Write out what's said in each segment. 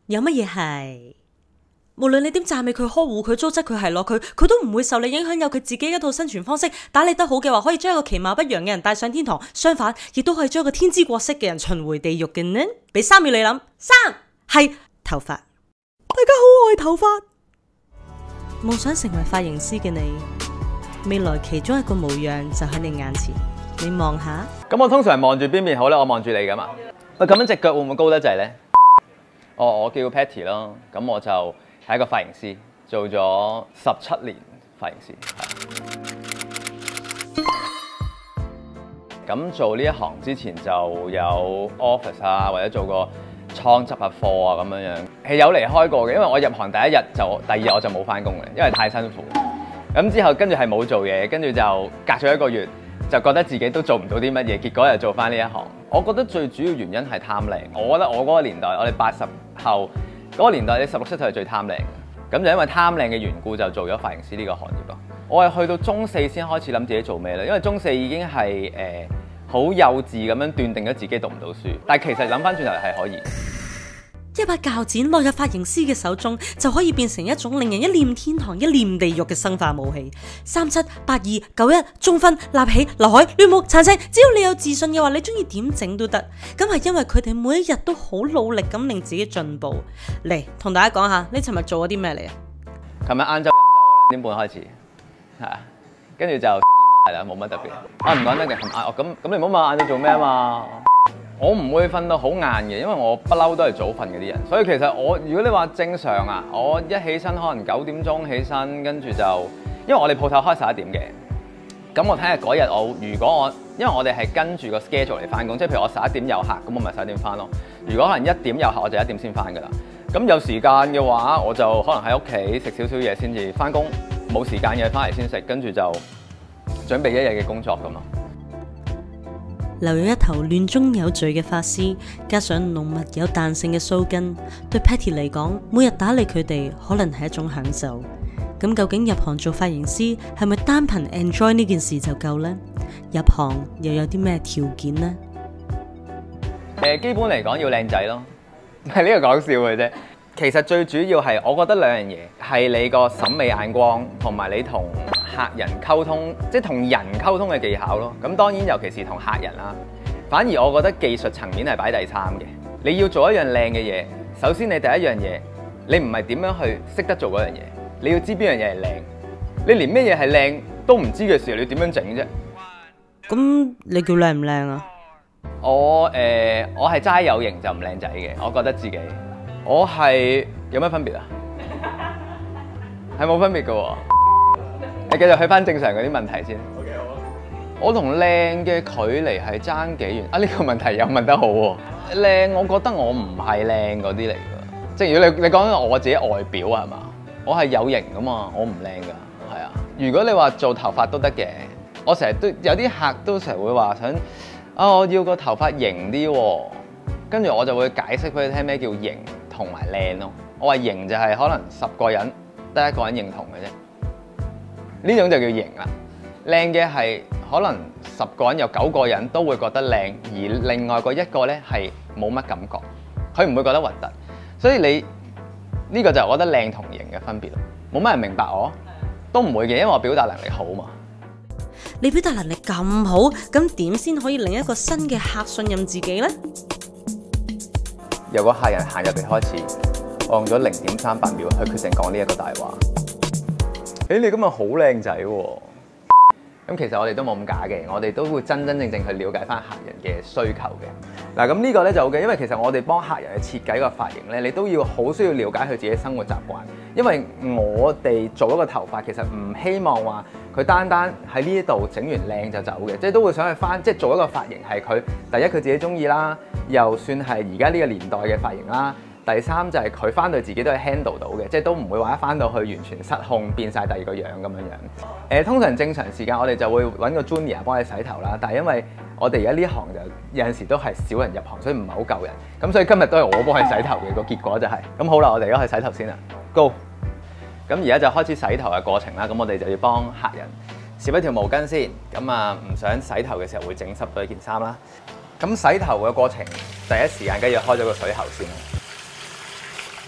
有乜嘢係？無論你點讚美佢、呵護佢、糟質佢、係落佢都唔會受你影響，有佢自己一套生存方式。打理得好嘅話，可以將一個其貌不揚嘅人帶上天堂；相反，亦都可以將一個天姿國色嘅人巡迴地獄嘅呢？俾3秒你諗，3係頭髮。大家好，我係頭髮。夢想成為髮型師嘅你，未來其中一個模樣就喺你眼前，你望下。 咁我通常望住邊邊好咧？我望住你噶嘛？喂，咁樣隻腳會唔會高得滯咧？我叫 Patty 咯，咁我就係一個髮型師，做咗17年髮型師。咁做呢一行之前就有 office 啊，或者做過倉執下貨啊咁樣樣，係有離開過嘅。因為我入行第一日就第二日我就冇翻工嘅，因為太辛苦。咁之後跟住係冇做嘢，跟住就隔咗1個月，就覺得自己都做唔到啲乜嘢，結果又做翻呢一行。我覺得最主要原因係貪靚。我覺得我嗰個年代，我哋80後嗰個年代，你16、17歲係最貪靚嘅。咁就因為貪靚嘅緣故，就做咗髮型師呢個行業咯。我係去到中4先開始諗自己做咩咧，因為中4已經係好幼稚咁樣斷定咗自己讀唔到書。但係其實諗翻轉頭係可以。 一把鉸剪落入髮型師嘅手中，就可以變成一種令人一念天堂一念地獄嘅生化武器。37、82、91、中分、立起、劉海、亂目、殘青，只要你有自信嘅話，你中意點整都得。咁係因為佢哋每一日都好努力咁令自己進步。嚟同大家講下，你尋日做咗啲咩嚟啊？ 琴日晏晝飲酒2點半開始，係啊，跟住就食煙咯，係啦，冇乜特別。唔講得嘅，咁你唔好問晏晝做咩啊嘛。我唔會瞓到好晏嘅，因為我不嬲都係早瞓嗰啲人，所以其實如果你話正常啊，我一起身可能9點鐘起身，跟住就因為我哋鋪頭開11點嘅，咁我睇下嗰日如果因為我哋係跟住個 schedule 嚟翻工，即係譬如我11點有客，咁我咪11點翻咯。如果可能1點有客，我就1點先翻噶啦。咁有時間嘅話，我就可能喺屋企食少少嘢先至翻工；冇時間嘅翻嚟先食，跟住就準備一日嘅工作咁咯。 留有一頭亂中有序嘅髮絲，加上濃密有彈性嘅鬚根，對 Patty 嚟講，每日打理佢哋可能係一種享受。咁究竟入行做髮型師係咪單憑 enjoy 呢件事就夠呢？入行又有啲咩條件呢？ 基本嚟講要靚仔咯，係呢個講笑嘅啫。其實最主要係，我覺得2樣嘢係你個審美眼光，同埋你同客人溝通，即係同人溝通嘅技巧咯。咁當然尤其是同客人啦。反而我覺得技術層面係擺第3嘅。你要做一樣靚嘅嘢，首先你第一樣嘢，你唔係點樣去識得做嗰樣嘢，你要知邊樣嘢係靚。你連咩嘢係靚都唔知嘅時候，你點樣整啫？ 咁你叫靚唔靚啊？ 我係齋有型就唔靚仔嘅，我覺得自己。我係有咩分別啊？係冇分別嘅喎。你繼續去翻正常嗰啲問題先。OK， 好啊。我同靚嘅距離係爭幾遠啊？呢個問題又問得好喎。靚，我覺得我唔係靚嗰啲嚟㗎。即係如果你講緊我自己外表係嘛？我係有型㗎嘛，我唔靚㗎，係啊。如果你話做頭髮都得嘅，我成日都有啲客都成日會話想我要個頭髮型啲喎，跟住我就會解釋俾佢聽咩叫型同埋靚咯。我話型就係可能10個人得1個人認同嘅啫，呢種就叫型啦。靚嘅係可能10個人有9個人都會覺得靚，而另外嗰1個咧係冇乜感覺，佢唔會覺得核突。所以你呢個就係我覺得靚同型嘅分別咯。冇乜人明白我，都唔會嘅，因為我表達能力好嘛。 你表達能力咁好，咁點先可以令一個新嘅客信任自己呢？ 由個客人行入嚟開始，我用咗0.38秒去決定講呢一個大話。你今日好靚仔喎！咁其實我哋都冇咁假嘅，我哋都會真真正正去了解翻客人嘅需求嘅。嗱，咁呢個咧就好嘅，因為其實我哋幫客人去設計個髮型咧，你都要好需要了解佢自己生活習慣。因為我哋做一個頭髮，其實唔希望話佢單單喺呢度整完靚就走嘅，即係都會想去翻，即係做一個髮型係佢第一佢自己中意啦，又算係而家呢個年代嘅髮型啦。第3就係佢翻到自己都係 handle 到嘅，即係都唔會話一翻到去完全失控變晒第二個樣咁樣樣。通常正常時間我哋就會揾個 junior 幫你洗頭啦，但係因為我哋而家呢行就有陣時都係少人入行，所以唔係好夠人。咁所以今日都係我幫佢洗頭嘅，個結果就係咁好啦。我哋而家去洗頭先啦 ，Go！ 咁而家就開始洗頭嘅過程啦。咁我哋就要幫客人攝一條毛巾先。咁啊，唔想洗頭嘅時候會整濕咗件衫啦。咁洗頭嘅過程第一時間梗係要開咗個水喉先啦。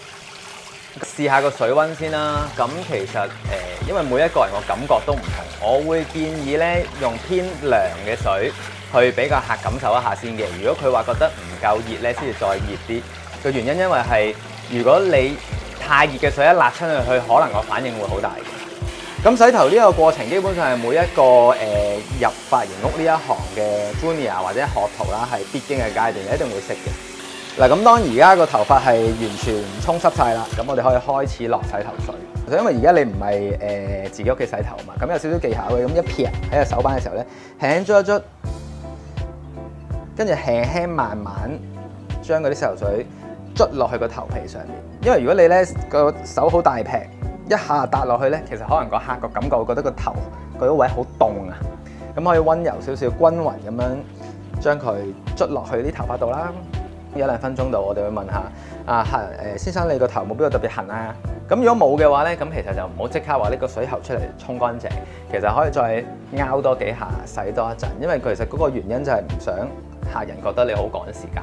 試下個水溫先啦。咁其實因為每一個人個感覺都唔同，我會建議咧用偏涼嘅水去俾個客感受一下先嘅。如果佢話覺得唔夠熱咧，先至再熱啲。個原因因為係如果你太熱嘅水一辣親佢，可能個反應會好大嘅。咁洗頭呢個過程基本上係每一個入髮型屋呢一行嘅 junior 或者學徒啦，係必經嘅階段，你一定會識嘅。嗱，咁當而家個頭髮係完全沖濕晒啦，咁我哋可以開始落洗頭水。因為而家你唔係自己屋企洗頭嘛，咁有少少技巧嘅，咁一撇喺個手板嘅時候咧，輕輕捽一捽，跟住輕輕慢慢將嗰啲洗頭水捽落去個頭皮上面。因為如果你咧個手好大劈，一下搭落去咧，其實可能個客個感覺會覺得個頭嗰個位好凍啊，咁可以溫柔少少、均勻咁樣將佢捽落去啲頭髮度啦。1-2分鐘度，我哋會問下客人先生，你個頭冇邊度特別痕啊？咁如果冇嘅話咧，咁其實就唔好即刻話呢個水喉出嚟沖乾淨，其實可以再拗多幾下，洗多一陣，因為其實嗰個原因就係唔想客人覺得你好趕時間。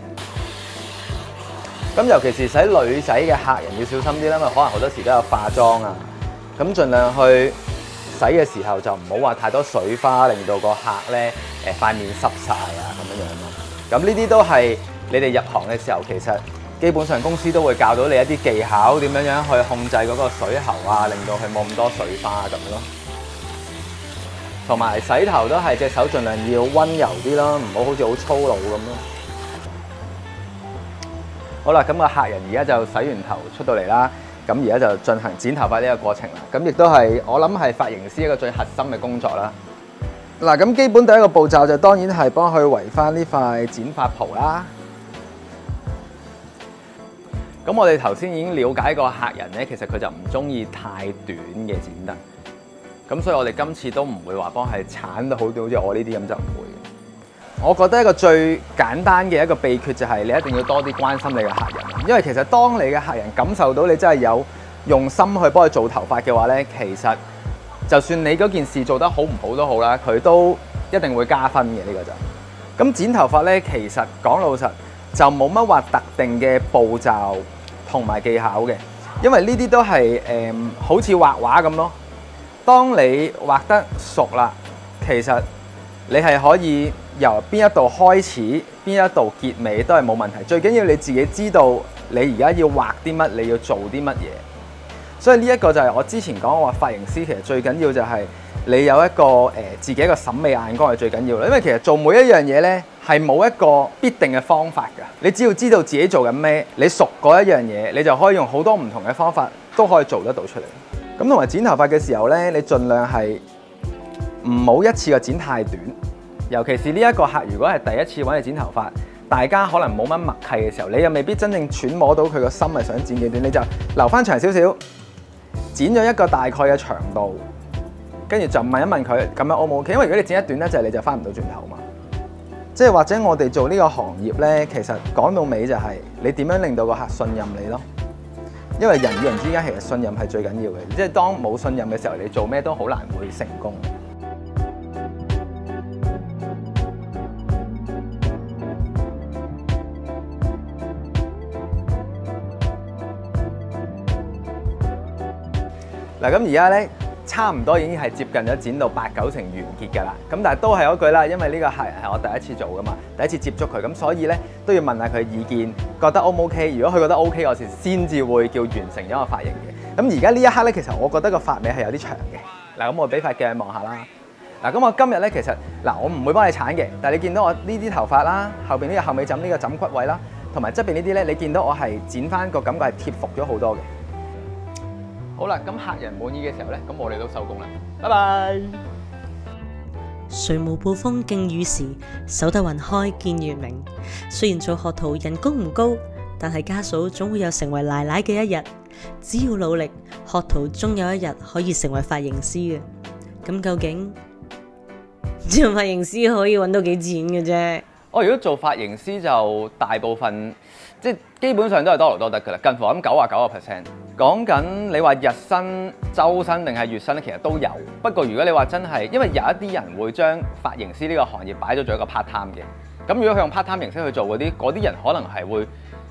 咁尤其是洗女仔嘅客人要小心啲啦，因為可能好多時都有化妝啊，咁盡量去洗嘅時候就唔好話太多水花，令到個客咧塊面濕晒啊咁樣樣咯。咁呢啲都係你哋入行嘅時候，其實基本上公司都會教到你一啲技巧，點樣樣去控制嗰個水喉啊，令到佢冇咁多水花咁咯。同埋洗頭都係隻手盡量要溫柔啲啦，唔好好似好粗魯咁咯。好啦，咁個客人而家就洗完頭出到嚟啦，咁而家就進行剪頭髮呢個過程啦。咁亦都係我諗係髮型師一個最核心嘅工作啦。嗱，咁基本第一個步驟就當然係幫佢圍翻呢塊剪髮袍啦。咁我哋頭先已經了解過客人咧，其實佢就唔中意太短嘅剪得。咁所以我哋今次都唔會話幫佢鏟到好短，好似我呢啲咁就唔會。我覺得一個最簡單嘅一個秘訣就係你一定要多啲關心你嘅客人，因為其實當你嘅客人感受到你真係有用心去幫佢做頭髮嘅話咧，其實就算你嗰件事做得好唔好都好啦，佢都一定會加分嘅呢個就。咁剪頭髮咧，其實講老實就冇乜話特定嘅步驟同埋技巧嘅，因為呢啲都係好似畫畫咁咯。當你畫得熟啦，其實你係可以由邊一度開始，邊一度結尾都係冇問題。最緊要你自己知道你而家要畫啲乜，你要做啲乜嘢。所以呢一個就係我之前講我話髮型師其實最緊要就係你有一個自己一個審美眼光係最緊要啦。因為其實做每一樣嘢咧係冇一個必定嘅方法㗎。你只要知道自己做緊咩，你熟嗰一樣嘢，你就可以用好多唔同嘅方法都可以做得到出嚟。咁同埋剪頭髮嘅時候咧，你盡量係唔好一次過剪太短。尤其是呢一個客，如果係第一次揾你剪頭髮，大家可能冇乜默契嘅時候，你又未必真正揣摩到佢個心係想剪幾短，你就留翻長少少，剪咗一個大概嘅長度，跟住就問一問佢咁樣 O 唔 OK？因為如果你剪一短咧，就係你就翻唔到轉頭嘛。即係或者我哋做呢個行業咧，其實講到尾就係你點樣令到個客信任你咯。因為人與人之間其實信任係最緊要嘅，即係當冇信任嘅時候，你做咩都好難會成功。嗱，咁而家咧差唔多已經係接近咗剪到8-9成完結㗎啦。咁但係都係嗰句啦，因為呢個客人係我第一次做㗎嘛，第一次接觸佢，咁所以咧都要問下佢意見，覺得 O 唔 OK？ 如果佢覺得 OK， 我先至會叫完成咗個髮型嘅。咁而家呢一刻咧，其實我覺得個髮尾係有啲長嘅。嗱，咁我俾塊鏡望下啦。嗱，咁我今日咧其實我唔會幫你鏟嘅，但係你見到我呢啲頭髮啦，後邊呢個後尾枕呢個枕骨位啦，同埋側邊呢啲咧，你見到我係剪翻個感覺係貼服咗好多嘅。好啦，咁客人滿意嘅時候咧，咁我哋都收工啦，拜拜。 誰無暴風勁雨時，守得雲開見月明。雖然做學徒人工唔高，但係家嫂總會有成為奶奶嘅一日。只要努力，學徒終有一日可以成為髮型師嘅。咁究竟做髮型師可以揾到幾錢嘅啫？ 如果做髮型師就大部分即係基本上都係多勞多得㗎啦，近乎咁99%。講緊你話日薪、週薪定係月薪咧，其實都有。不過如果你話真係，因為有一啲人會將髮型師呢個行業擺咗做一個 part time 嘅。咁如果佢用 part time 形式去做嗰啲人可能係會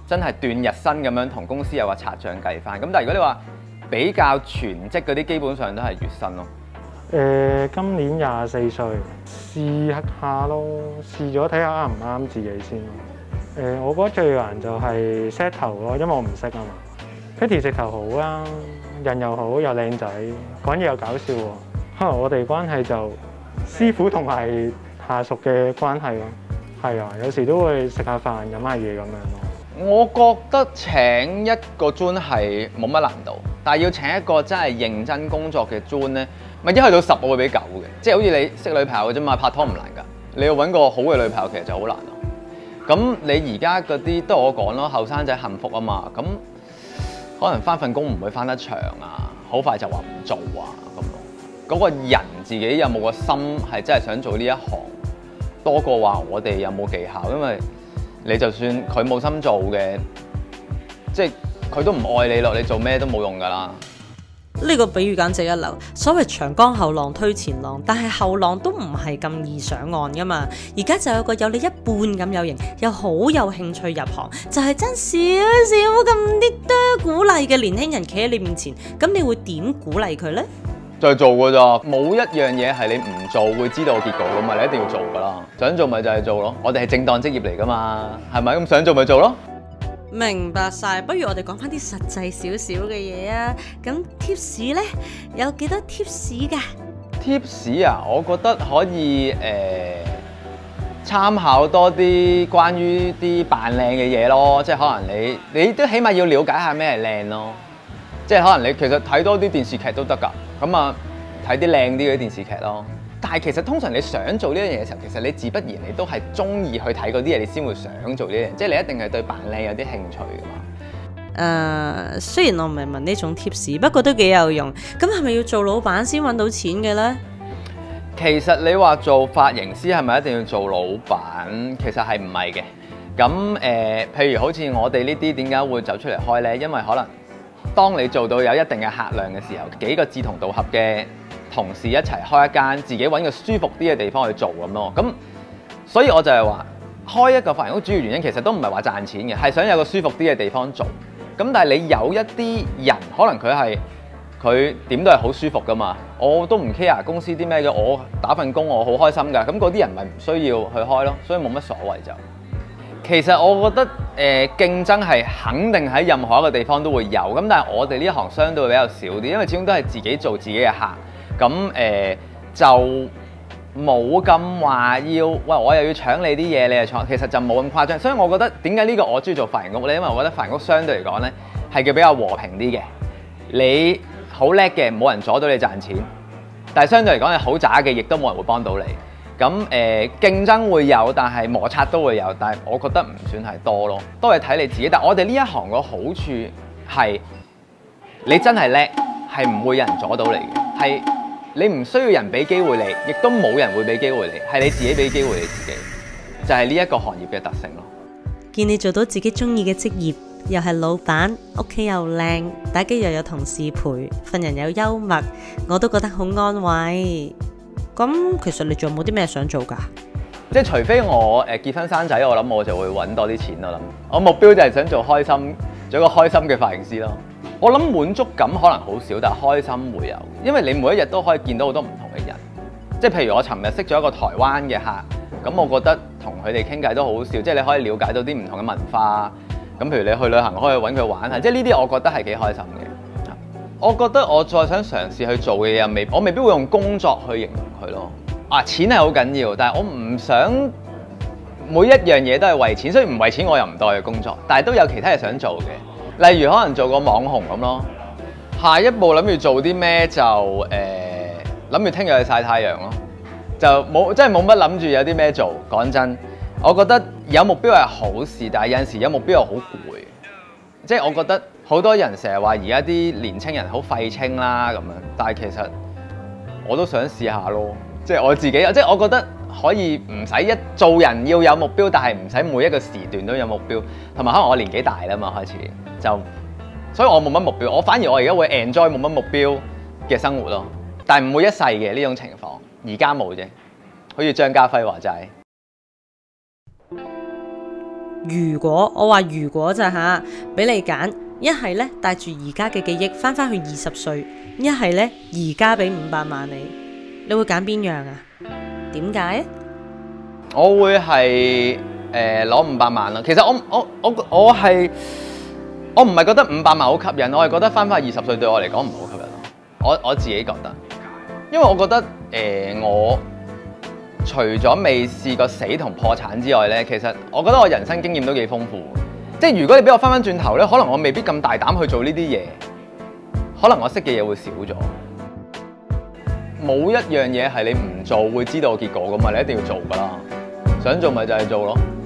真係斷日薪咁樣同公司有個拆帳計翻。咁但係如果你話比較全職嗰啲，基本上都係月薪咯。 今年24歲，試下咯，試咗睇下啱唔啱自己先咯。我覺得最難就係 set 頭咯，因為我唔識啊嘛。Kitty 直頭好啦，人又好又靚仔，講嘢又搞笑喎。可能我哋關係就師傅同埋下屬嘅關係咯。係啊，有時都會食下飯飲下嘢咁樣咯。 我覺得請一個 June 係冇乜難度，但係要請一個真係認真工作嘅 June 咧，咪一去到10我會俾9嘅，即係好似你識女朋友嘅啫嘛，拍拖唔難㗎，你要揾個好嘅女朋友其實就好難咯。咁你而家嗰啲都係我講咯，後生仔幸福啊嘛，咁可能返份工唔會返得長啊，好快就話唔做啊咁咯。嗰個人自己有冇個心係真係想做呢一行，多過話我哋有冇技巧，因為你就算佢冇心做嘅，即係佢都唔愛你咯，你做咩都冇用㗎啦。 呢個比喻簡直一流。所謂長江後浪推前浪，但係後浪都唔係咁易上岸噶嘛。而家就有個有你一半咁有型，又好有興趣入行，就係爭少少咁啲多鼓勵嘅年輕人企喺你面前，咁你會點鼓勵佢呢？ 就係做㗎咋，冇一樣嘢係你唔做會知道結果㗎嘛，你一定要做㗎啦。想做咪就係做咯，我哋係正當職業嚟㗎嘛，係咪？咁想做咪做咯。 明白晒，不如我哋講翻啲實際少少嘅嘢啊。咁 tips 呢？有幾多 tips 㗎 ？tips 啊，我覺得可以參考多啲關於啲扮靚嘅嘢咯，即係可能你都起碼要了解下咩係靚咯。即係可能你其實睇多啲電視劇都得㗎，咁啊睇啲靚啲嘅電視劇咯。但係其實通常你想做呢樣嘢嘅時候，其實你自不然你都係中意去睇嗰啲嘢，你先會想做呢樣嘢。即係你一定係對扮靚有啲興趣㗎嘛。 雖然我唔係問呢種 tips， 不過都幾有用。咁係咪要做老闆先揾到錢嘅呢？ 其實你話做髮型師係咪一定要做老闆？其實係唔係嘅。咁譬如好似我哋呢啲點解會走出嚟開呢？因為可能當你做到有一定嘅客量嘅時候，幾個志同道合嘅同事一齊開一間，自己揾個舒服啲嘅地方去做咁咯。咁所以我就係話，開一個髮型屋主要原因其實都唔係話賺錢嘅，係想有個舒服啲嘅地方做。咁但係你有一啲人，可能佢點都係好舒服噶嘛，我都唔 care 公司啲咩嘅，我打份工我好開心㗎。咁嗰啲人咪唔需要去開咯，所以冇乜所謂就。其實我覺得競爭係肯定喺任何一個地方都會有，咁但係我哋呢一行相對比較少啲，因為始終都係自己做自己嘅客，咁就冇咁話要喂我又要搶你啲嘢，你又搶，其實就冇咁誇張。所以我覺得點解呢個我中意做髮型屋呢？因為我覺得髮型屋相對嚟講呢係叫比較和平啲嘅，你好叻嘅冇人阻到你賺錢，但係相對嚟講你好渣嘅亦都冇人會幫到你。咁競爭會有，但係摩擦都會有，但係我覺得唔算係多咯，都係睇你自己。但係我哋呢一行個好處係你真係叻，係唔會有人阻到你嘅，係你唔需要人俾機會你，亦都冇人會俾機會你，係你自己俾機會你自己，就係呢一個行業嘅特性咯。 見你做到自己中意嘅職業，又係老闆，屋企又靚，打機又有同事陪，份人又幽默，我都覺得好安慰。咁其實你仲有冇啲咩想做㗎？ 即係除非我結婚生仔，我諗我就會揾多啲錢咯。我目標就係想做開心，做一個開心嘅髮型師咯。我諗滿足感可能好少，但係開心會有，因為你每一日都可以見到好多唔同嘅人。即係譬如我尋日識咗一個台灣嘅客，咁我覺得同佢哋傾偈都好好笑，即係你可以了解到啲唔同嘅文化。咁譬如你去旅行可以揾佢玩下，即係呢啲我覺得係幾開心嘅。我覺得我再想嘗試去做嘅嘢，我未必會用工作去形容佢咯。錢係好緊要，但係我唔想每一樣嘢都係為錢，所以唔為錢我又唔當係工作，但係都有其他嘢想做嘅，例如可能做個網紅咁咯。下一步諗住做啲咩就諗住聽日去曬太陽咯，就冇真係冇乜諗住有啲咩做。講真，我覺得有目標係好事，但係有陣時有目標又好攰。即係我覺得好多人成日話而家啲年青人好廢青啦咁樣，但係其實我都想試下咯。即係我自己，即係我覺得可以唔使做人要有目標，但係唔使每一個時段都有目標。同埋可能我年紀大啦嘛，開始就，所以我冇乜目標。我反而我而家會 enjoy 冇乜目標嘅生活咯。但係唔會一世嘅呢種情況，而家冇啫。好似張家輝話齋。 如果我話如果咋吓，俾你揀，一係咧帶住而家嘅記憶翻去20歲，一係咧而家俾500萬你會揀邊樣啊？點解？ 我會係攞500萬啦。其實我唔係覺得500萬好吸引，我係覺得翻20歲對我嚟講唔好吸引咯。我自己覺得，因為我覺得我除咗未試過死同破產之外咧，其實我覺得我人生經驗都幾豐富。即係如果你俾我翻轉頭咧，可能我未必咁大膽去做呢啲嘢，可能我識嘅嘢會少咗。冇一樣嘢係你唔做會知道結果噶嘛，你一定要做噶啦。想做咪就係做咯。